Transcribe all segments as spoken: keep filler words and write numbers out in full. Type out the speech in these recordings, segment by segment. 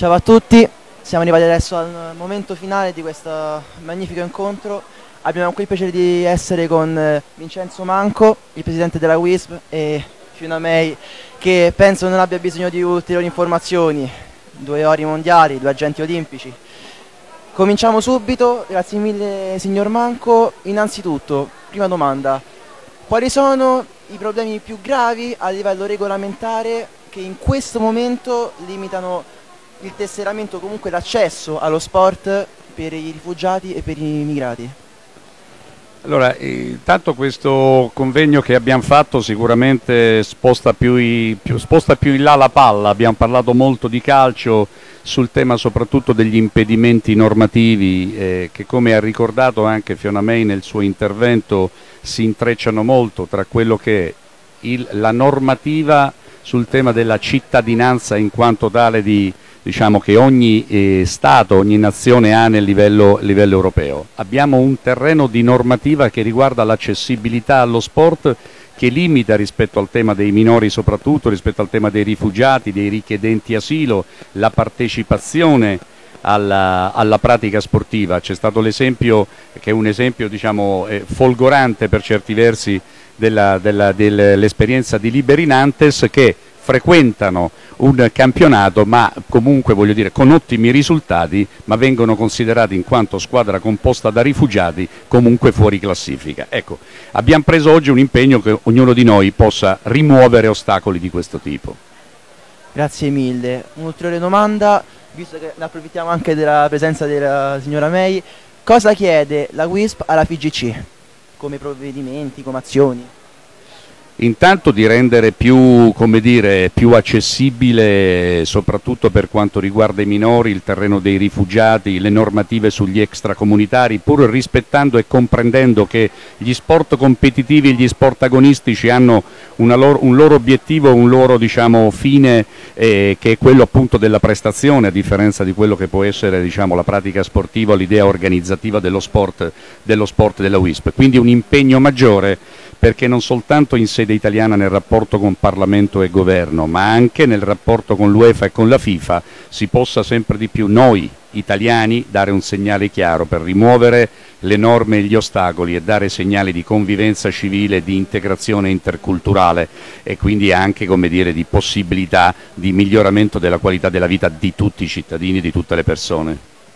Ciao a tutti, siamo arrivati adesso al momento finale di questo magnifico incontro. Abbiamo qui il piacere di essere con eh, Vincenzo Manco, il presidente della W I S P, e Fiona May, che penso non abbia bisogno di ulteriori informazioni. Due ori mondiali, due argenti olimpici. Cominciamo subito, grazie mille signor Manco. Innanzitutto, prima domanda, quali sono i problemi più gravi a livello regolamentare che in questo momento limitano il tesseramento, comunque l'accesso allo sport per i rifugiati e per i immigrati? Allora, intanto questo convegno che abbiamo fatto sicuramente sposta più, i, più, sposta più in là la palla. Abbiamo parlato molto di calcio, sul tema soprattutto degli impedimenti normativi eh, che, come ha ricordato anche Fiona May nel suo intervento, si intrecciano molto tra quello che è il, la normativa sul tema della cittadinanza in quanto tale di diciamo che ogni eh, Stato, ogni nazione ha nel livello, livello europeo. Abbiamo un terreno di normativa che riguarda l'accessibilità allo sport, che limita rispetto al tema dei minori, soprattutto rispetto al tema dei rifugiati, dei richiedenti asilo, la partecipazione alla, alla pratica sportiva. C'è stato l'esempio, che è un esempio diciamo, eh, folgorante per certi versi dell'esperienza di Liberi Nantes, che frequentano un campionato, ma comunque voglio dire con ottimi risultati, ma vengono considerati in quanto squadra composta da rifugiati comunque fuori classifica. Ecco, abbiamo preso oggi un impegno che ognuno di noi possa rimuovere ostacoli di questo tipo. Grazie mille. Un'ulteriore domanda, visto che ne approfittiamo anche della presenza della signora May, cosa chiede la W I S P alla F I G C come provvedimenti, come azioni? Intanto di rendere più, come dire, più accessibile, soprattutto per quanto riguarda i minori, il terreno dei rifugiati, le normative sugli extracomunitari, pur rispettando e comprendendo che gli sport competitivi e gli sport agonistici hanno una loro, un loro obiettivo, un loro diciamo, fine, eh, che è quello appunto della prestazione, a differenza di quello che può essere diciamo, la pratica sportiva o l'idea organizzativa dello sport, dello sport della W I S P. Quindi un impegno maggiore, perché non soltanto in sede italiana nel rapporto con Parlamento e Governo, ma anche nel rapporto con l'UEFA e con la FIFA si possa sempre di più noi italiani dare un segnale chiaro per rimuovere le norme e gli ostacoli e dare segnali di convivenza civile, di integrazione interculturale e quindi anche come dire, di possibilità di miglioramento della qualità della vita di tutti i cittadini, di tutte le persone.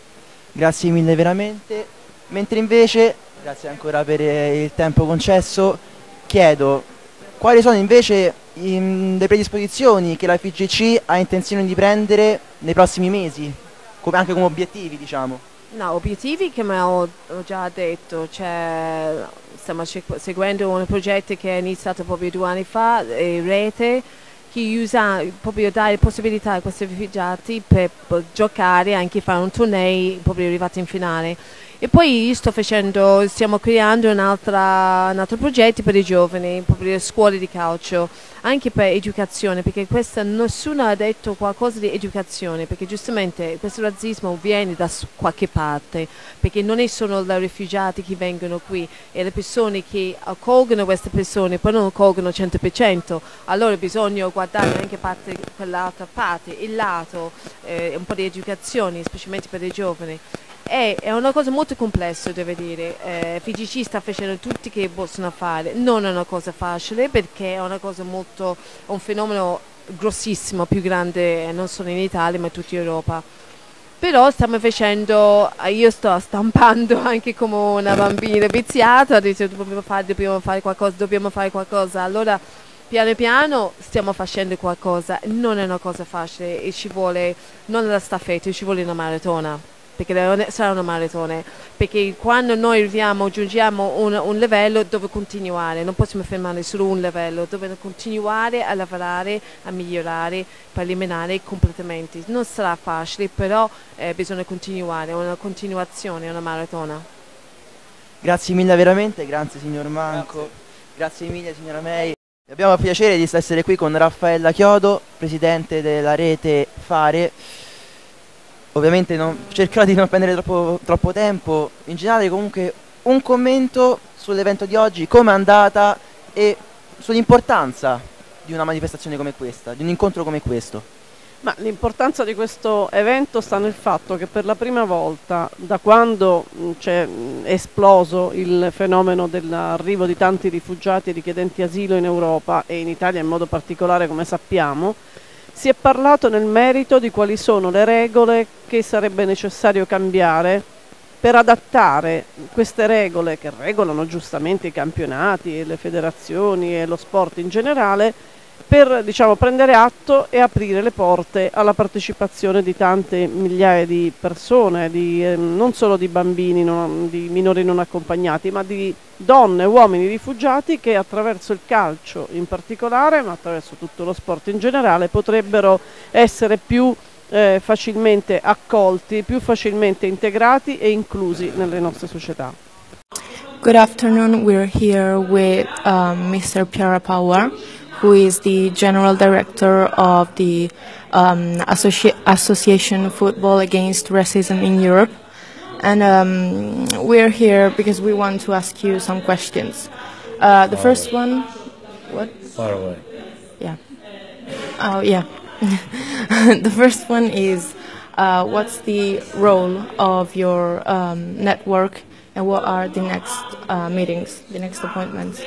Grazie mille veramente. Mentre invece, grazie ancora per il tempo concesso, chiedo quali sono invece in, le predisposizioni che la F I G C ha intenzione di prendere nei prossimi mesi, come, anche come obiettivi diciamo. No, obiettivi come ho, ho già detto, cioè, stiamo seguendo un progetto che è iniziato proprio due anni fa, eh, Rete, che usa proprio dare possibilità a questi rifugiati per, per giocare, anche fare un torneo proprio arrivati in finale. E poi io sto facendo, stiamo creando un altro, un altro progetto per i giovani, proprio le scuole di calcio, anche per educazione, perché questa, nessuno ha detto qualcosa di educazione, perché giustamente questo razzismo viene da qualche parte, perché non è solo i rifugiati che vengono qui, è le persone che accolgono queste persone, poi non accolgono al cento per cento, allora bisogna guardare anche parte, quell'altra parte, il lato, eh, un po' di educazione, specialmente per i giovani. È, è una cosa molto complessa, devo dire. Eh, F I G C sta facendo tutti che possono fare, non è una cosa facile perché è una cosa molto, un fenomeno grossissimo, più grande non solo in Italia ma in tutta Europa. Però stiamo facendo, io sto stampando anche come una bambina viziata, dice dobbiamo fare, dobbiamo fare qualcosa, dobbiamo fare qualcosa. Allora piano piano stiamo facendo qualcosa, non è una cosa facile e ci vuole, non la staffetta, ci vuole una maratona. Perché sarà una maratona, perché quando noi arriviamo, giungiamo a un, un livello dove continuare, non possiamo fermare solo un livello, dove continuare a lavorare, a migliorare, per eliminare completamente. Non sarà facile, però eh, bisogna continuare, è una continuazione, è una maratona. Grazie mille veramente, grazie signor Manco, grazie, grazie mille signora May. Abbiamo il piacere di essere qui con Raffaella Chiodo, presidente della rete Fare. Ovviamente non, cercherò di non prendere troppo, troppo tempo. In generale comunque un commento sull'evento di oggi, come è andata e sull'importanza di una manifestazione come questa, di un incontro come questo. Ma l'importanza di questo evento sta nel fatto che per la prima volta, da quando c'è esploso il fenomeno dell'arrivo di tanti rifugiati e richiedenti asilo in Europa e in Italia in modo particolare, come sappiamo, si è parlato nel merito di quali sono le regole che sarebbe necessario cambiare per adattare queste regole, che regolano giustamente i campionati e le federazioni e lo sport in generale, per, diciamo, prendere atto e aprire le porte alla partecipazione di tante migliaia di persone, di, eh, non solo di bambini, non, di minori non accompagnati, ma di donne e uomini rifugiati che attraverso il calcio in particolare, ma attraverso tutto lo sport in generale, potrebbero essere più eh, facilmente accolti, più facilmente integrati e inclusi nelle nostre società. Good afternoon, we're here with um, mister Piara Power, who is the General Director of the um, Associ Association Football Against Racism in Europe. And um, we're here because we want to ask you some questions. Uh, the Far first away. one, what? Far away. Yeah. Oh, yeah. The first one is, uh, what's the role of your um, network, and what are the next uh, meetings, the next appointments?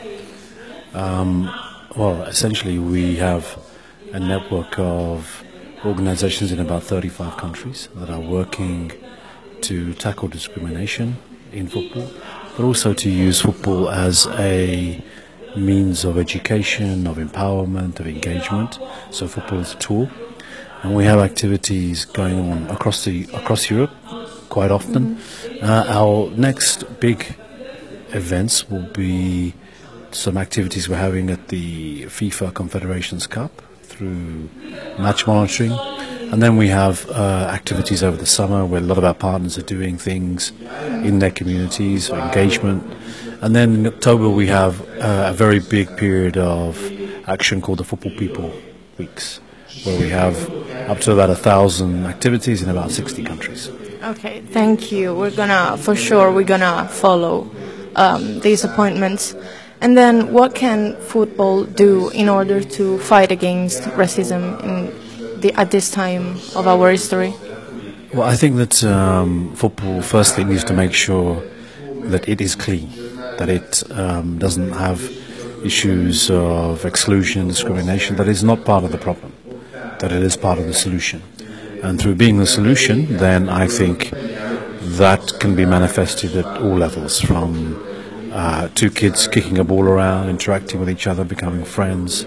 Um, well, essentially we have a network of organizations in about thirty-five countries that are working to tackle discrimination in football, but also to use football as a means of education, of empowerment, of engagement. So football is a tool, and we have activities going on across the across Europe quite often. Mm-hmm. uh, our next big events will be some activities we're having at the FIFA Confederations Cup through match monitoring, and then we have uh, activities over the summer where a lot of our partners are doing things in their communities for engagement. And then in October we have uh, a very big period of action called the Football People Weeks, where we have up to about a thousand activities in about sixty countries. Okay, thank you. We're gonna, for sure, we're gonna follow um, these appointments. And then what can football do in order to fight against racism in the, at this time of our history? Well, I think that um, football firstly needs to make sure that it is clean, that it um, doesn't have issues of exclusion, discrimination, that is not part of the problem, that it is part of the solution. And through being the solution, then I think that can be manifested at all levels, from uh, two kids kicking a ball around, interacting with each other, becoming friends,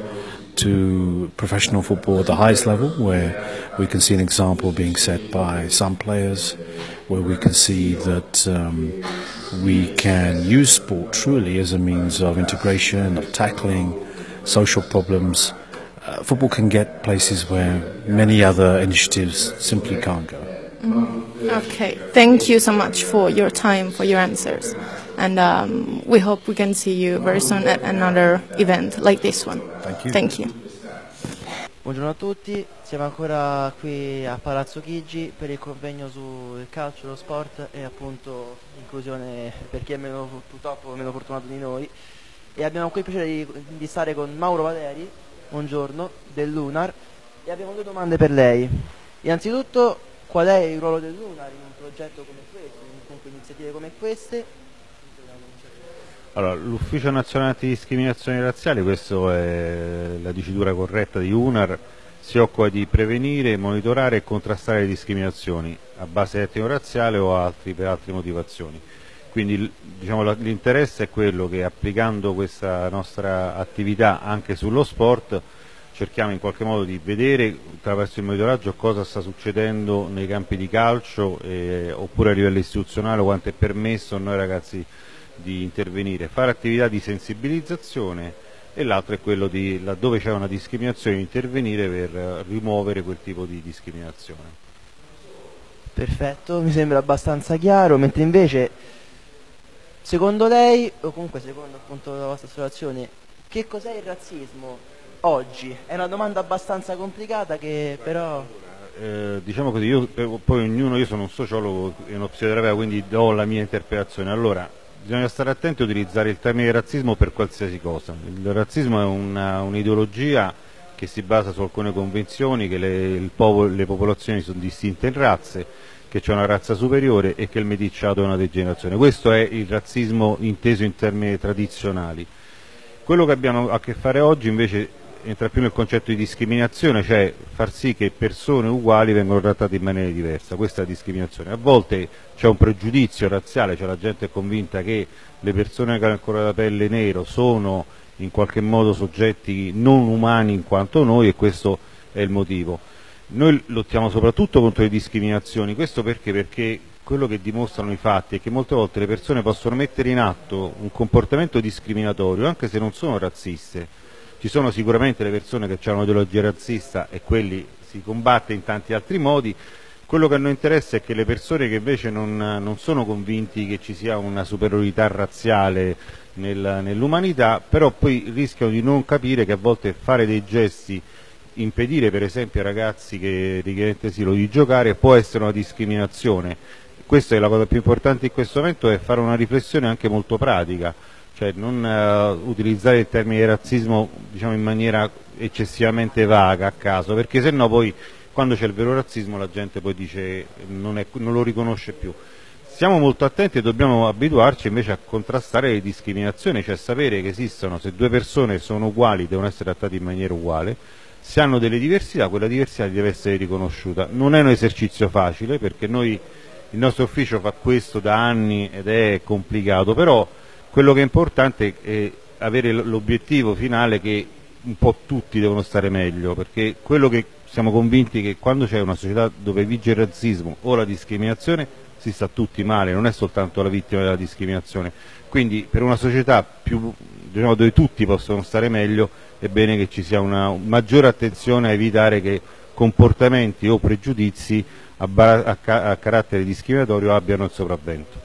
to professional football at the highest level, where we can see an example being set by some players, where we can see that um, we can use sport truly as a means of integration, of tackling social problems. Uh, football can get places where many other initiatives simply can't go. Mm. Okay, thank you so much for your time, for your answers. And um, we hope we can see you very soon at another event like this one. Thank you. Thank you. Buongiorno a tutti, siamo ancora qui a Palazzo Chigi per il convegno sul calcio, lo sport e appunto inclusione per chi è meno, purtroppo meno fortunato di noi, e abbiamo qui il piacere di, di stare con Mauro Valeri, buongiorno, dell'Unar, e abbiamo due domande per lei. Innanzitutto, qual è il ruolo dell'Unar in un progetto come questo, in iniziative come queste? Allora, l'Ufficio Nazionale Antidiscriminazioni Razziali, questa è la dicitura corretta di UNAR, si occupa di prevenire, monitorare e contrastare le discriminazioni a base etnico-razziale o altri, per altre motivazioni. Quindi diciamo, l'interesse è quello che, applicando questa nostra attività anche sullo sport, cerchiamo in qualche modo di vedere attraverso il monitoraggio cosa sta succedendo nei campi di calcio, eh, oppure a livello istituzionale, quanto è permesso a noi ragazzi di intervenire, fare attività di sensibilizzazione, e l'altro è quello di, laddove c'è una discriminazione, intervenire per rimuovere quel tipo di discriminazione. Perfetto, mi sembra abbastanza chiaro, mentre invece secondo lei, o comunque secondo appunto la vostra associazione, che cos'è il razzismo oggi? È una domanda abbastanza complicata che però... Eh, diciamo così, io, poi ognuno, io sono un sociologo e uno psicoterapeuta, quindi do la mia interpretazione. Allora, bisogna stare attenti a utilizzare il termine razzismo per qualsiasi cosa. Il razzismo è un'ideologia che si basa su alcune convenzioni, che le, il popolo, le popolazioni sono distinte in razze, che c'è una razza superiore e che il meticciato è una degenerazione. Questo è il razzismo inteso in termini tradizionali. Quello che abbiamo a che fare oggi invece entra più nel concetto di discriminazione, cioè far sì che persone uguali vengano trattate in maniera diversa. Questa è la discriminazione. A volte c'è un pregiudizio razziale, cioè la gente è convinta che le persone che hanno ancora la pelle nero sono in qualche modo soggetti non umani in quanto noi, e questo è il motivo. Noi lottiamo soprattutto contro le discriminazioni, questo perché? Perché quello che dimostrano i fatti è che molte volte le persone possono mettere in atto un comportamento discriminatorio anche se non sono razziste. Ci sono sicuramente le persone che hanno un'ideologia razzista e quelli si combatte in tanti altri modi. Quello che a noi interessa è che le persone che invece non, non sono convinti che ci sia una superiorità razziale nel, nell'umanità, però poi rischiano di non capire che a volte fare dei gesti, impedire per esempio ai ragazzi che richiedenti asilo di giocare, può essere una discriminazione. Questa è la cosa più importante in questo momento, è fare una riflessione anche molto pratica, cioè non uh, utilizzare il termine razzismo, diciamo, in maniera eccessivamente vaga a caso, perché sennò poi quando c'è il vero razzismo la gente poi dice non, è, non lo riconosce più. Siamo molto attenti e dobbiamo abituarci invece a contrastare le discriminazioni, cioè sapere che esistono, se due persone sono uguali devono essere trattate in maniera uguale, se hanno delle diversità quella diversità deve essere riconosciuta. Non è un esercizio facile perché noi, il nostro ufficio fa questo da anni ed è complicato, però quello che è importante è avere l'obiettivo finale che un po' tutti devono stare meglio, perché quello che siamo convinti è che quando c'è una società dove vige il razzismo o la discriminazione si sta tutti male, non è soltanto la vittima della discriminazione. Quindi per una società più, diciamo, dove tutti possono stare meglio è bene che ci sia una maggiore attenzione a evitare che comportamenti o pregiudizi a, a, a carattere discriminatorio abbiano il sopravvento.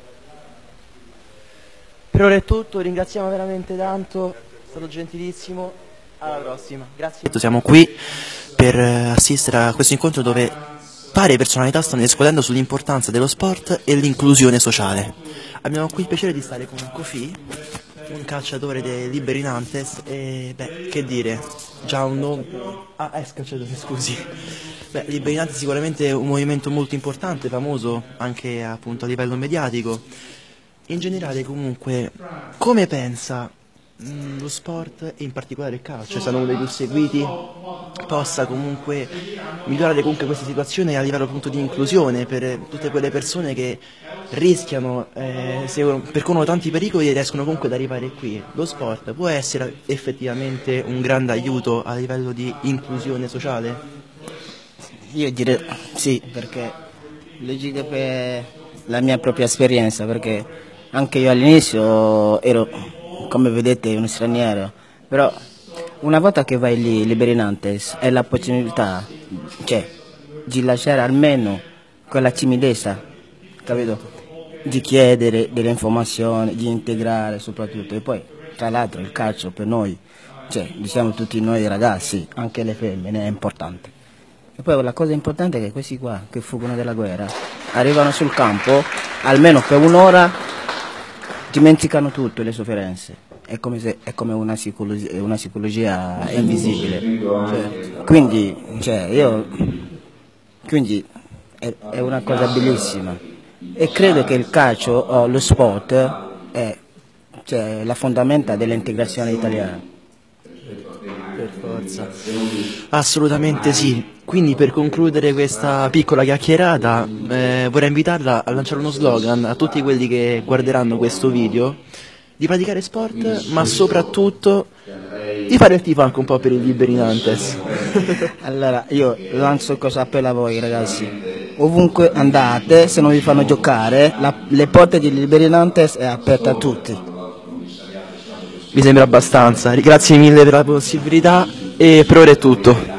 Per ora è tutto, ringraziamo veramente tanto, è stato gentilissimo, alla prossima, grazie. Siamo qui per assistere a questo incontro dove varie personalità stanno discutendo sull'importanza dello sport e l'inclusione sociale. Abbiamo qui il piacere di stare con Kofi, un calciatore dei Liberi Nantes, e beh, che dire, già un nome... Ah, è calciatore, scusi. Beh, Liberi Nantes è sicuramente un movimento molto importante, famoso anche appunto a livello mediatico. In generale comunque, come pensa mh, lo sport e in particolare il calcio, è stato uno dei più seguiti, possa comunque migliorare comunque questa situazione a livello appunto di inclusione per tutte quelle persone che rischiano, eh, seguono, percorrono tanti pericoli e riescono comunque ad arrivare qui? Lo sport può essere effettivamente un grande aiuto a livello di inclusione sociale? Io direi sì, perché lo dico per la mia propria esperienza, perché anche io all'inizio ero, come vedete, un straniero, però una volta che vai lì, Liberi Nantes, hai la possibilità, cioè, di lasciare almeno quella timidezza, capito? Di chiedere delle informazioni, di integrare soprattutto. E poi, tra l'altro, il calcio per noi, cioè, diciamo tutti noi ragazzi, anche le femmine, è importante. E poi la cosa importante è che questi qua, che fuggono dalla guerra, arrivano sul campo, almeno per un'ora, dimenticano tutto, le sofferenze. È come, se, è come una, psicologia, una psicologia invisibile. Cioè, quindi, cioè, io, quindi è, è una cosa bellissima. E credo che il calcio, o lo sport, è, cioè, la fondamenta dell'integrazione italiana. Per forza. Assolutamente sì. Quindi per concludere questa piccola chiacchierata eh, vorrei invitarla a lanciare uno slogan a tutti quelli che guarderanno questo video, di praticare sport ma soprattutto di fare il tifo anche un po' per i Liberi Nantes. Allora io lancio questo appello a voi ragazzi, ovunque andate, se non vi fanno giocare, la, le porte di Liberi Nantes è aperta a tutti. Mi sembra abbastanza, grazie mille per la possibilità e per ora è tutto.